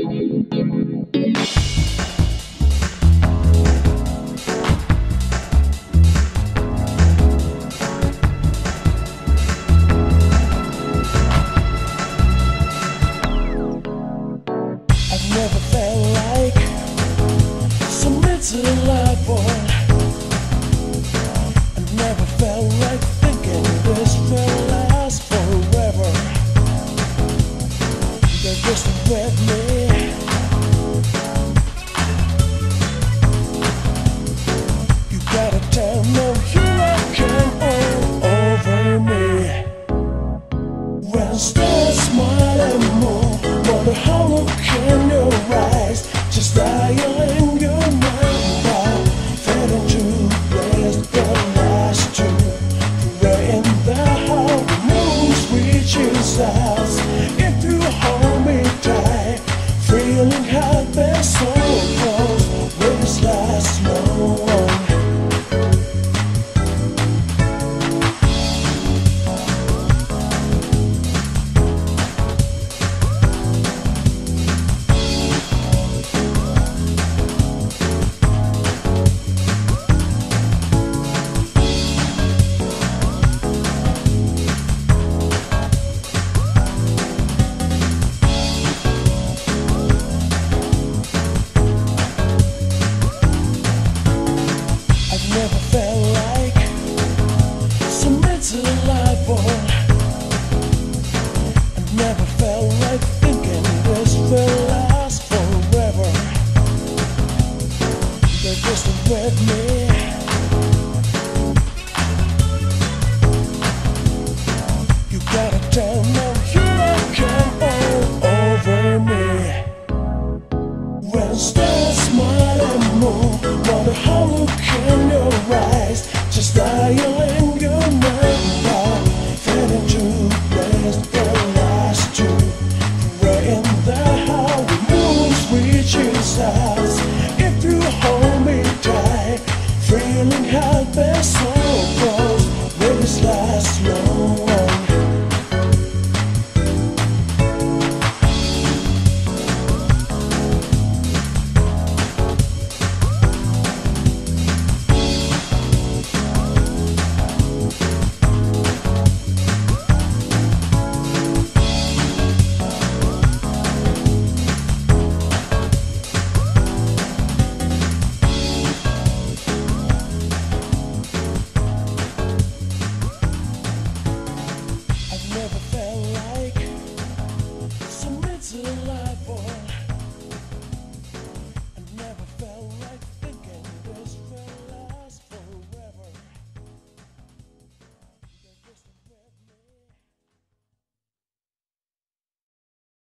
Never felt like submit to the life, boy. I never felt like thinking this will last forever. They're just with me. You gotta tell them you can all over me. When stars smile and move, wonder how look in your eyes, just dialing your mind, fade into place the last two. We're in the heart, moon's reaches us. If you hold me tight, feeling happy, so close, will this last long? Never felt like submit to the life, boy. I never felt like thinking this will last forever. They're just with me. You gotta tell them you can all over me. When